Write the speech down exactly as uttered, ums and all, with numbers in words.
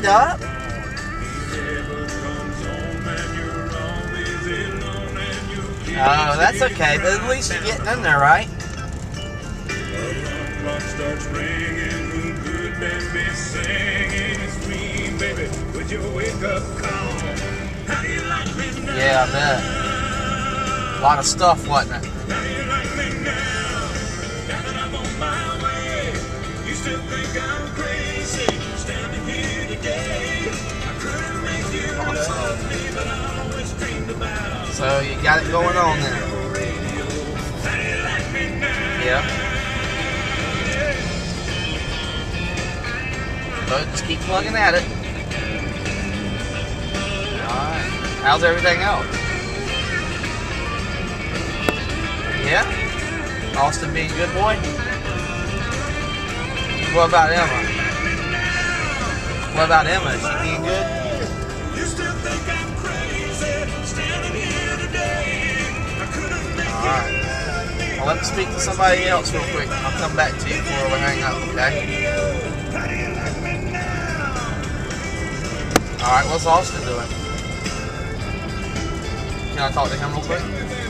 up? Oh, that's okay, but at least you're getting in there, right? Yeah, I bet. A lot of stuff, wasn't it? So you got it going on there. Yeah. So just keep plugging at it. Alright. How's everything else? Yeah? Austin being a good boy? What about Emma? What about Emma? Is she being good? Alright. I'll let me speak to somebody else real quick. I'll come back to you before we hang up, okay? Alright, what's Austin doing? Can I talk to him real quick?